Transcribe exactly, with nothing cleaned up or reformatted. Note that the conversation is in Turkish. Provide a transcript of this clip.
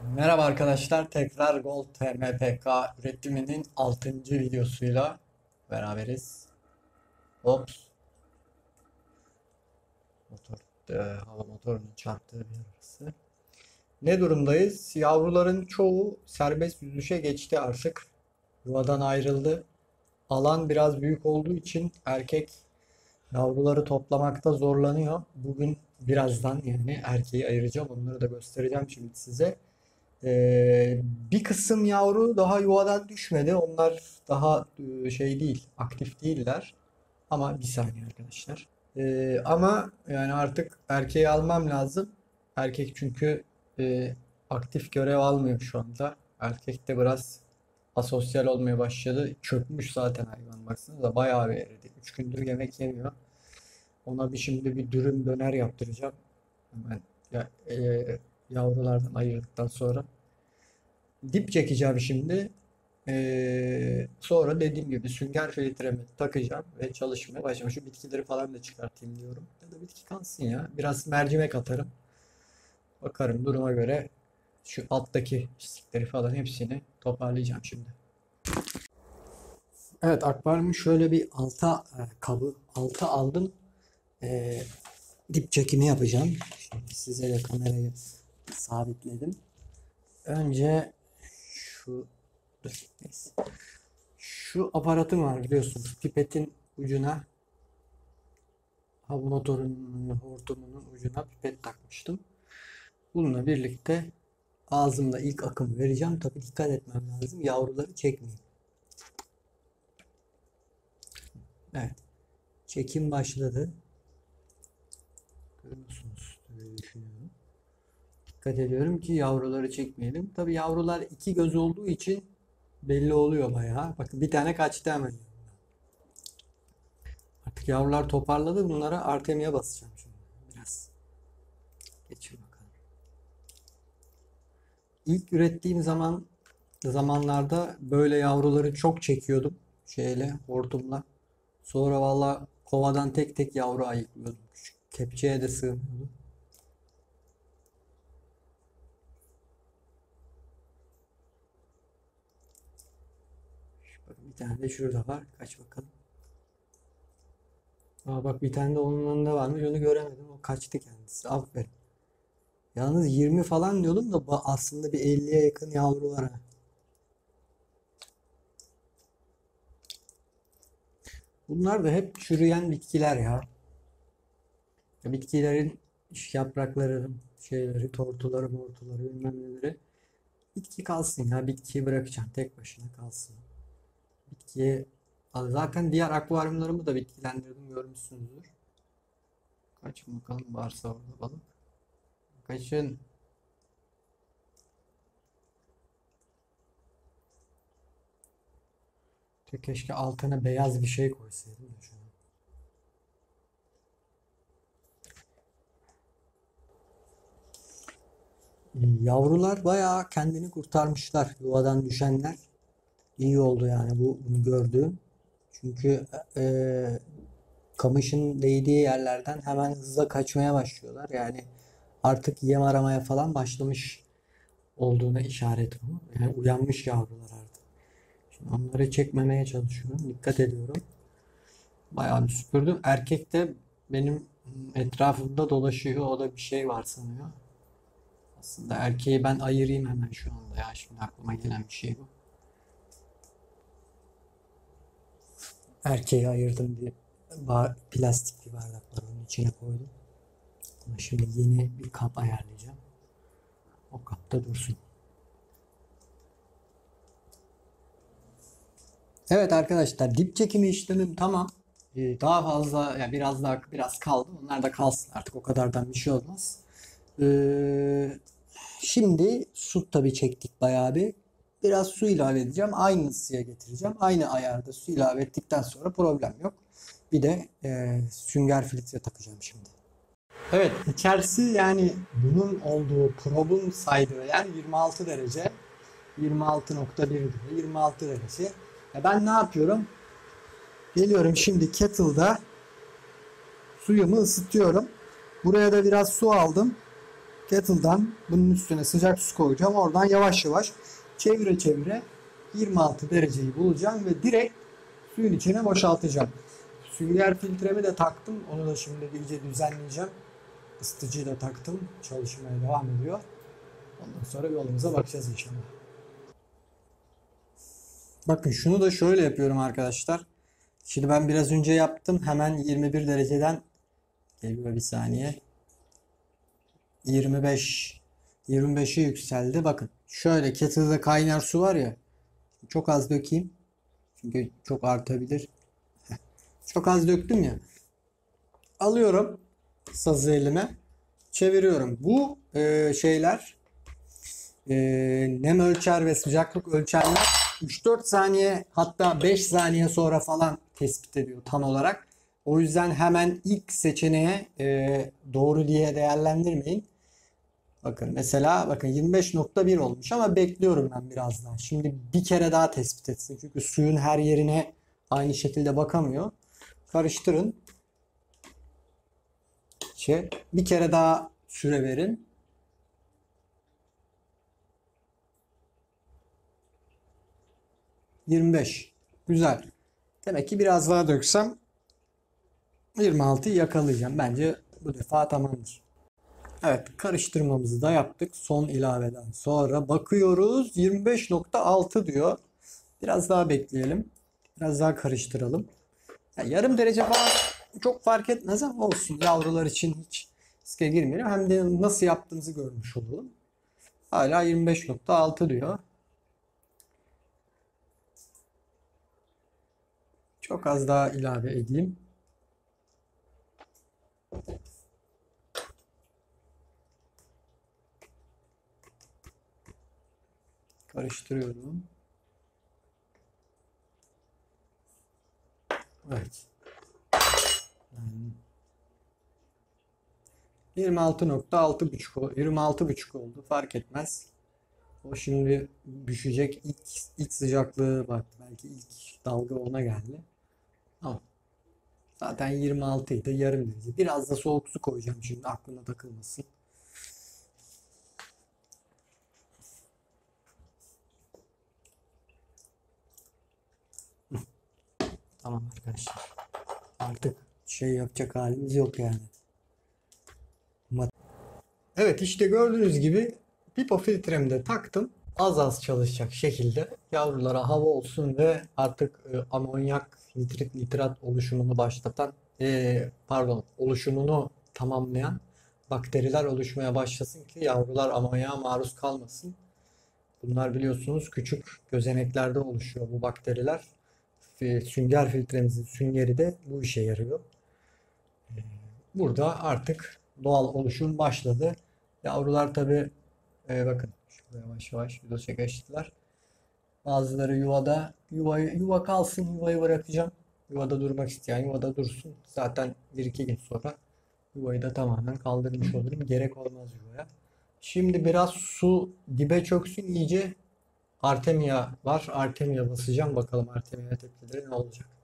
Merhaba arkadaşlar, tekrar Gold T M P K üretiminin altıncı videosuyla beraberiz. Ops, motor, e, hava motorunun çarptığı bir yer orası. Ne durumdayız? Yavruların çoğu serbest yüzüşe geçti artık. Yuvadan ayrıldı. Alan biraz büyük olduğu için erkek yavruları toplamakta zorlanıyor. Bugün birazdan yani erkeği ayıracağım. Onları da göstereceğim şimdi size. Ee, bir kısım yavru daha yuvadan düşmedi. Onlar daha e, şey değil, aktif değiller. Ama bir saniye arkadaşlar. Ee, ama yani artık erkeği almam lazım. Erkek çünkü e, aktif görev almıyor şu anda. Erkek de biraz asosyal olmaya başladı. Çökmüş zaten hayvan, baksanıza bayağı bir eridi. Üç gündür yemek yemiyor. Ona bir şimdi bir dürüm döner yaptıracağım. Hemen ya, e, yavrulardan ayırdıktan sonra. Dip çekeceğim şimdi. Ee, sonra dediğim gibi sünger filtremi takacağım ve çalışmaya başlayacağım. Şu bitkileri falan da çıkartayım diyorum. Ya da bitki kalsın ya. Biraz mercimek atarım. Bakarım duruma göre şu alttaki pislikleri falan hepsini toparlayacağım şimdi. Evet, akvaryumu şöyle bir alta e, kabı alta aldım. Ee, dip çekimi yapacağım. Şimdi size de kamerayı sabitledim. Önce şu dur, neyse. Şu aparatım var biliyorsunuz. Pipetin ucuna hava motorunun hortumunun ucuna pipet takmıştım. Bununla birlikte ağzımda ilk akım vereceğim. Tabii dikkat etmem lazım. Yavruları çekmeyeyim. Evet. Çekim başladı. Görüyorsunuz. Böyle düşünüyorum. Dikkat ediyorum ki yavruları çekmeyelim. Tabii yavrular iki göz olduğu için belli oluyor bayağı. Bakın bir tane kaçtı hemen. Artık yavrular toparladı. Bunlara artemiye basacağım şimdi. Biraz. Geçir bakalım. İlk ürettiğim zaman zamanlarda böyle yavruları çok çekiyordum. Şeyle, hortumla. Sonra valla kovadan tek tek yavru ayıklıyordum. Küçük kepçeye de sığmıyordu. Bakın bir tane de şurada var. Kaç bakalım. Aa bak, bir tane de onun önünde varmış. Onu göremedim. O kaçtı kendisi. Aferin. Yalnız yirmi falan diyordum da aslında bir elliye yakın yavru var ha. Bunlar da hep çürüyen bitkiler ya. Bitkilerin yaprakları, şeyleri, tortuları, mortuları, bilmem neleri. Bitki kalsın ya. Bitkiyi bırakacağım. Tek başına kalsın. Bitkiye zaten diğer akvaryumlarımı da bitkilendirdim, görmüşsünüzdür. Kaçın bakalım, varsa orada balık. Kaçın. Keşke altına beyaz bir şey koysaydım da şuna. Yavrular bayağı kendini kurtarmışlar. Yuvadan düşenler. İyi oldu yani bu bunu gördüğüm. Çünkü e, kamışın değdiği yerlerden hemen hızla kaçmaya başlıyorlar. Yani artık yem aramaya falan başlamış olduğuna işaret bu. Yani uyanmış yavrular artık. Şimdi onları çekmemeye çalışıyorum. Dikkat ediyorum. Bayağı bir süpürdüm. Erkek de benim etrafımda dolaşıyor. O da bir şey var sanıyor. Aslında erkeği ben ayırayım hemen şu anda ya. Şimdi aklıma gelen bir şey bu. Erkeği ayırdım diye plastik bir bardaklar onun içine koydum. Ama şimdi yeni bir kap ayarlayacağım. O kapta dursun. Evet arkadaşlar, dip çekimi işlemim tamam. Ee, daha fazla yani biraz daha biraz kaldı. Onlar da kalsın artık, o kadardan bir şey olmaz. Ee, şimdi su tabii çektik bayağı bir. Biraz su ilave edeceğim. Aynı ısıya getireceğim. Aynı ayarda su ilave ettikten sonra problem yok. Bir de e, sünger filtre takacağım şimdi. Evet, içerisi yani bunun olduğu probun saydığı yer yirmi altı derece. yirmi altı nokta bir diyor. yirmi altı derece. Ya ben ne yapıyorum? Geliyorum şimdi kettle'da suyumu ısıtıyorum. Buraya da biraz su aldım. Kettle'dan bunun üstüne sıcak su koyacağım. Oradan yavaş yavaş çevire çevire yirmi altı dereceyi bulacağım ve direkt suyun içine boşaltacağım. Sünger filtremi de taktım. Onu da şimdi iyice düzenleyeceğim. Isıtıcıyı da taktım. Çalışmaya devam ediyor. Ondan sonra yolumuza bakacağız inşallah. Bakın şunu da şöyle yapıyorum arkadaşlar. Şimdi ben biraz önce yaptım. Hemen yirmi bir dereceden geliyor bir saniye. yirmi beş yirmi beşe yükseldi. Bakın şöyle kettle'da kaynar su var ya. Çok az dökeyim. Çünkü çok artabilir. Çok az döktüm ya. Alıyorum sazı elime. Çeviriyorum. Bu e, şeyler e, nem ölçer ve sıcaklık ölçerler üç dört saniye hatta beş saniye sonra falan tespit ediyor tam olarak. O yüzden hemen ilk seçeneğe e, doğru diye değerlendirmeyin. Bakın mesela bakın yirmi beş nokta bir olmuş ama bekliyorum ben biraz daha. Şimdi bir kere daha tespit etsin. Çünkü suyun her yerine aynı şekilde bakamıyor. Karıştırın. Şey, bir kere daha süre verin. yirmi beş. Güzel. Demek ki biraz daha döksem yirmi altıyı yakalayacağım. Bence bu defa tamamdır. Evet, karıştırmamızı da yaptık. Son ilaveden sonra bakıyoruz. yirmi beş nokta altı diyor. Biraz daha bekleyelim. Biraz daha karıştıralım. Yani yarım derece falan çok fark etmez ama olsun. Yavrular için hiç riske girmeyelim. Hem de nasıl yaptığımızı görmüş olalım. Hala yirmi beş nokta altı diyor. Çok az daha ilave edeyim. Karıştırıyorum. Evet. Yani yirmi altı nokta altı buçuk yirmi altı buçuk oldu. Fark etmez. O şimdi düşecek. İlk, ilk sıcaklığı bak. Belki ilk dalga ona geldi. Ama zaten yirmi altı idi. Yarım derece. Biraz da soğuk su koyacağım şimdi aklına takılmasın. Tamam arkadaşlar. Artık şey yapacak halimiz yok yani. Evet işte gördüğünüz gibi pipo filtremi de taktım. Az az çalışacak şekilde yavrulara hava olsun ve artık e, amonyak nitrit nitrat oluşumunu başlatan e, pardon oluşumunu tamamlayan bakteriler oluşmaya başlasın ki yavrular amonyağa maruz kalmasın. Bunlar biliyorsunuz küçük gözeneklerde oluşuyor bu bakteriler. E, sünger filtremizin süngeri de bu işe yarıyor. Burada artık doğal oluşum başladı. Yavrular tabi e, bakın şurada yavaş yavaş video çekiştiler. Bazıları yuvada yuva, yuva kalsın yuvayı bırakacağım. Yuvada durmak isteyen yuvada dursun. Zaten bir iki gün sonra yuvayı da tamamen kaldırmış olurum. Gerek olmaz yuvaya. Şimdi biraz su dibe çöksün iyice. Artemia var. Artemia basacağım. Bakalım Artemia tepkileri ne olacak.